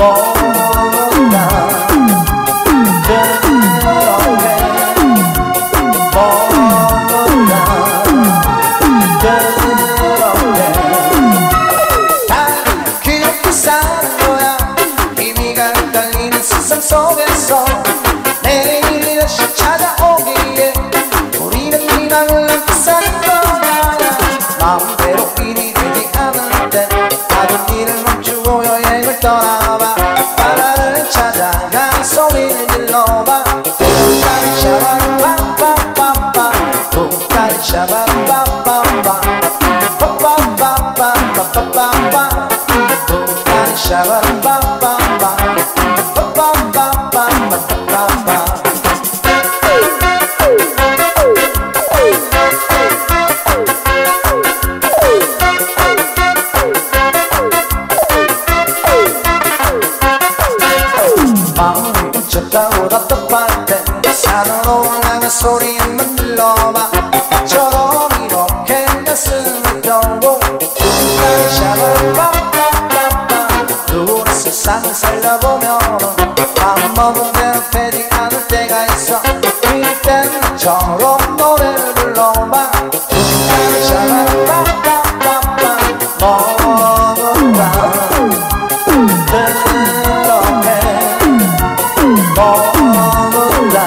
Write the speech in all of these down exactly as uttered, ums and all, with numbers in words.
뭐가 그렇게 속에서 내일이 다시 찾아오기에 우리는 희망을 안고 사는 거야. 마음대로 일이 되지 않을 땐 하던 일을 멈추고 여행을 떠나봐. 바다를 찾아가 소리를 질러봐. 도다리 샤바라빠빠빠빠 도다리 샤바라빠빠빠 빠빠빠빠빠빠빠빠 도다리 샤바라빠빠빠 마음이 훔쳤다고 답답할 때 산으로 올라가 소리 한번 들러봐. 나처럼 이렇게 가슴을 떨고 두다리 샤바라빠빠빠 누구나 세상을 살려보면 밥 먹은 대로 되지 않을 때가 있어. 이땐 나처럼 노래를 불러봐. 두다리 샤바라빠빠빠 뭐가 뭐가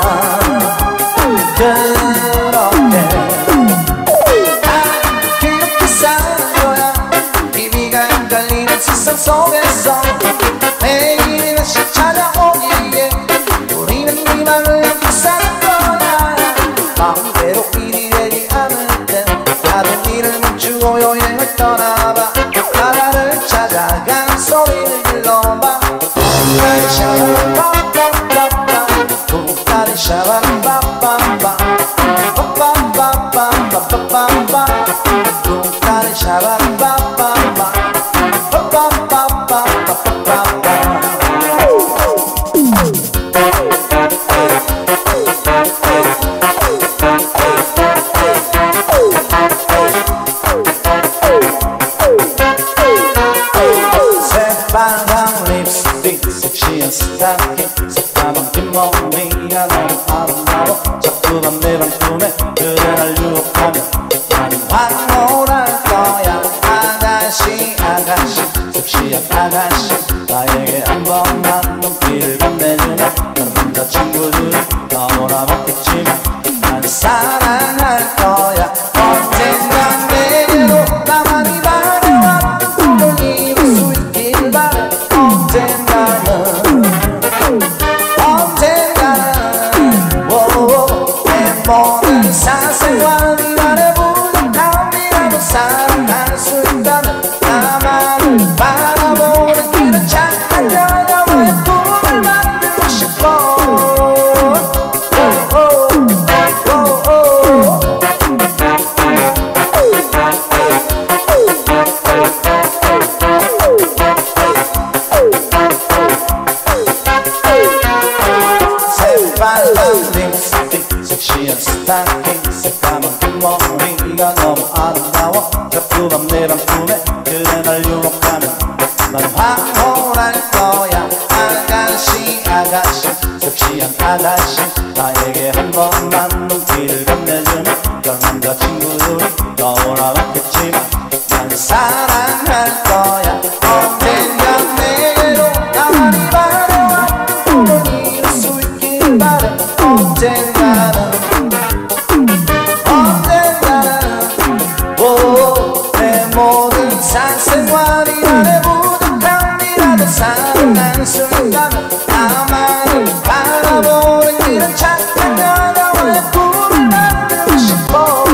그렇게 아 이렇게 사는 거야. 비비가 헷갈리는 세상 속에서 내일이 다시 찾아오기에 우리는 희망을 안고 사는 거야. 마음대로 일이 되지 않을 땐 하던 일을 멈추고 여행을 떠나봐. 바다를 찾아가 소리를 질러봐. 도다리 샤바라빠빠빠 도다리 샤바라빠빠빠 빠빠빠빠빠빠빠 도다리 샤바라빠빠빠 빠빠빠빠빠빠빠 새빨간 립스틱 섹시한 스타킹 새까만 뒷머리가 너무 아름다워. 자꾸 밤내 방 꿈에 그대 날 유혹하며 나는 황홀할 거야. 아가씨 아가씨 섹시한 아가씨 나에게 한 번만 눈길을 건네주면 넌 남자친구들이 너무나 많겠지만 난 사랑할 거야. 언젠가 내게로 나만이 바래왔던 꿈을 이룰 수 있길 바래. 언젠가는 언젠가는 오, 내 모든 사생활이 나를 부족함이라도 사랑할 수 있다면 나만을 바라보는 길은 착한 여자와의 꿈을 만들고 싶어. 새빨간 립스틱 섹시한 스타킹 새까만 뒷머리가 너무 아름다워. 자꾸 밤내 방 꿈에 그대 날 유혹하면 난 황홀할 거야. 아가씨 아가씨 섹시한 아가씨 나에게 한 번만 눈길을 건네주면 넌 남자친구들이 너무나 많겠지만 난 사랑할 거야. 언젠가 내게로 나만이 바래왔던 꿈을 이룰 수 있길 바래. 언젠가는 언젠가는 오, 내 모든 사생활이 나를 부족함이라도 사랑할 수 있다면 나만을 바라보는 길은 착한 여자와의 꿈을 만들고 싶어.